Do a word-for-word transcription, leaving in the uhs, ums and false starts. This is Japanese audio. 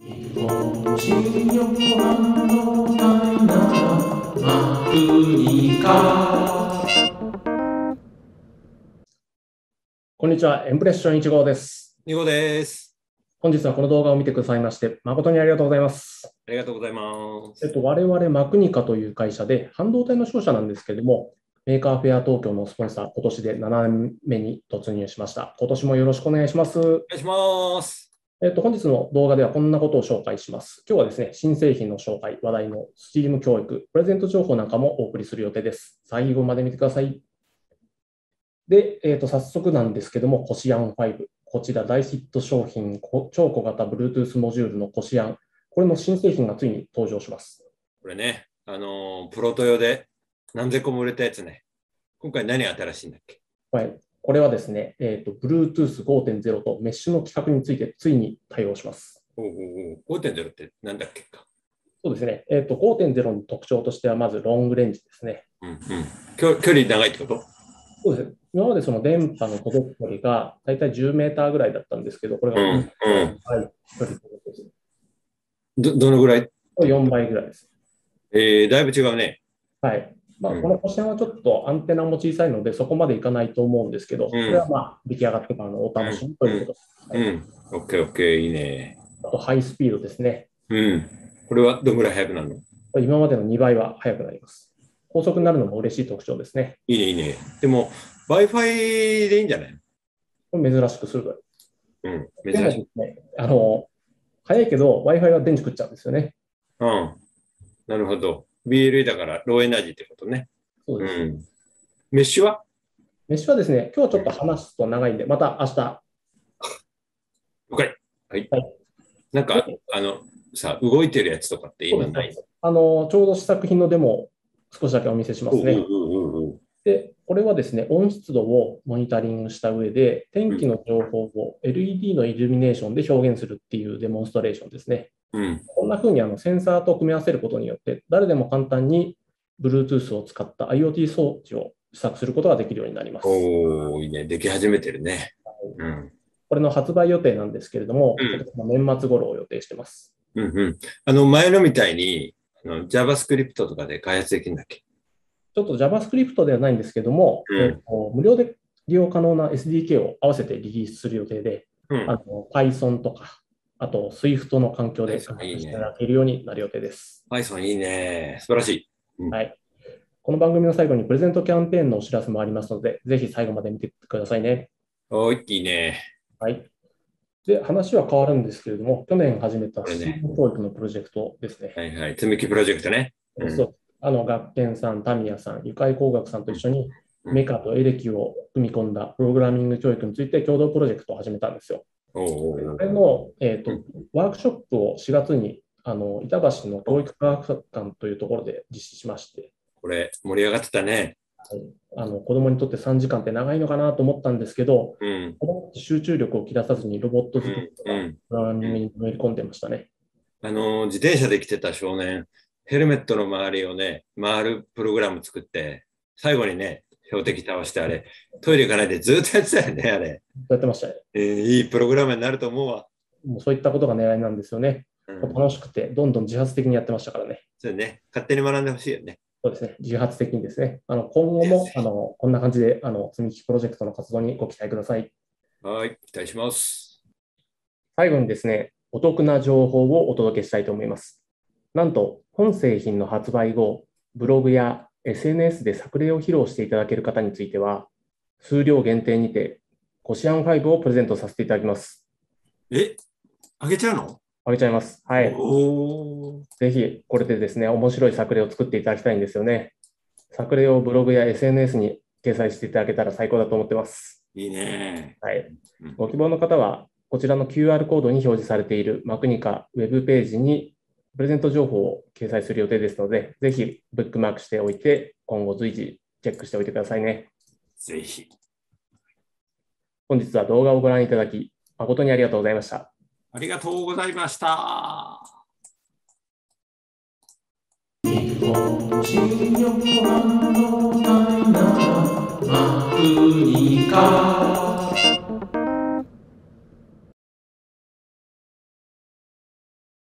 本新横浜のないならマクニカ。こんにちは、エンプレッションいち号です。 に号です。 本日はこの動画を見てくださいまして誠にありがとうございます。 ありがとうございます。 えっと、我々マクニカという会社で半導体の商社なんですけれども、メーカーフェア東京のスポンサー、今年でななねんめに突入しました。今年もよろしくお願いします。お願いします。 えっと、本日の動画ではこんなことを紹介します。今日はですね、新製品の紹介、話題のスチーム教育、プレゼント情報なんかもお送りする予定です。最後まで見てください。で、えっと、早速なんですけども、コシアンファイブ。こちら大ヒット商品、超小型 Bluetooth モジュールのコシアン。これの新製品がついに登場します。 これね、あのー、プロト用で何千個も売れたやつね。今回何新しいんだっけ？ はい。これはですね、えっと、Bluetooth ごてんゼロ とメッシュの規格についてついに対応します。 おうおうおう ごてんゼロ って何だっけか？ そうですね。えっと、ごてんゼロ の特徴としては、まずロングレンジですね。 うんうん。距距離長いってこと？ そうですね。今までその電波の届く距離がだいたいじゅうメーターぐらいだったんですけど、これがうんうん。 距離です。 ど、どのぐらい？ よんばいぐらいです。 えー、だいぶ違うね。 はい。まあ、 うんこの星はちょっとアンテナも小さいので、そこまでいかないと思うんですけど、 うんそれはまあ出来上がってからのお楽しみということうん。うん。オッケーオッケー、いいね。 あと、ハイスピードですね。 うん。これはどんぐらい速くなるの？ 今までのにばいは速くなります。高速になるのも嬉しい特徴ですね。 いいね、いいね。でも、Wi-Fi でいいんじゃないの？ これ珍しく鋭い。 うん、 でも珍しい。 ね、あの、速いけど Wi-Fi は電池食っちゃうんですよね。 うん。なるほど。ビーエルイー だからローエナジーってことね。 そうです。 うん。メッシュは？ メッシュはですね、今日はちょっと話すと長いんで、また明日。 了解。はい。 はい、 なんか、あの、さ、動いてるやつとかって今ない？ あの、ちょうど試作品のデモを少しだけお見せしますね。 うんうんうんうん、 で、これはですね、温湿度をモニタリングした上で、天気の情報を エルイーディー のイルミネーションで表現するっていうデモンストレーションですね。 うん、 こんな風にあのセンサーと組み合わせることによって、誰でも簡単に Bluetooth を使った IoT 装置を試作することができるようになります。 おー、いいね。でき始めてるね。うん、 これの発売予定なんですけれども、 うん、 今年の年末頃を予定しています。 うんうん。あの、前のみたいに、あの JavaScript とかで開発できるんだっけ？ ちょっと JavaScript ではないんですけども、 うん、 えーと、無料で利用可能な エスディーケー を合わせてリリースする予定で、 うん、 あの Python とか、あと Swift の環境で開発していただけるようになる予定です。 Python いいね。素晴らしい。うん、 はい。この番組の最後にプレゼントキャンペーンのお知らせもありますので、ぜひ最後まで見てくださいね。 おー、いいね。 はい。で、話は変わるんですけれども、去年始めたこれね、 スチーム教育のプロジェクトですね。 はいはい。積み木プロジェクトね。うん、 そう、あの、学研さん、タミヤさん、ゆかい工学さんと一緒に、メカとエレキを組み込んだプログラミング教育について共同プロジェクトを始めたんですよ。 おーおー、 これの、えーと、ワークショップをしがつにあの板橋の教育科学館というところで実施しまして、 これ盛り上がってたね。 はい、あの子どもにとってさんじかんって長いのかなと思ったんですけど、 うん、 子どもって集中力を切らさずにロボット作りとか、 うん、 プログラミングに乗り込んでましたね。 あの、自転車で来てた少年、ヘルメットの周りをね、回るプログラム作って、最後にね、標的倒してあれ、トイレ行かないでずっとやってたよね、あれ。 やってましたね。 えー、いいプログラムになると思うわ。 もうそういったことが狙いなんですよね。うん、楽しくて、どんどん自発的にやってましたからね。 そうね。勝手に学んでほしいよね。 そうですね。自発的にですね。あの今後もあのこんな感じであの積み木プロジェクトの活動にご期待ください。 はい、期待します。 最後にですね、お得な情報をお届けしたいと思います。なんと、本製品の発売後、ブログや エスエヌエス で作例を披露していただける方については、数量限定にて、コシアンファイブをプレゼントさせていただきます。 え、あげちゃうの？ あげちゃいます。はい。 おー。 ぜひ、これでですね、面白い作例を作っていただきたいんですよね。作例をブログや エスエヌエス に掲載していただけたら最高だと思ってます。 いいね。 はい。ご希望の方は、こちらの キューアール コードに表示されているマクニカウェブページにプレゼント情報を掲載する予定ですので、ぜひブックマークしておいて、今後随時チェックしておいてくださいね。 ぜひ。 本日は動画をご覧いただき、誠にありがとうございました。 ありがとうございました。 日本人横浜のないならマクニカ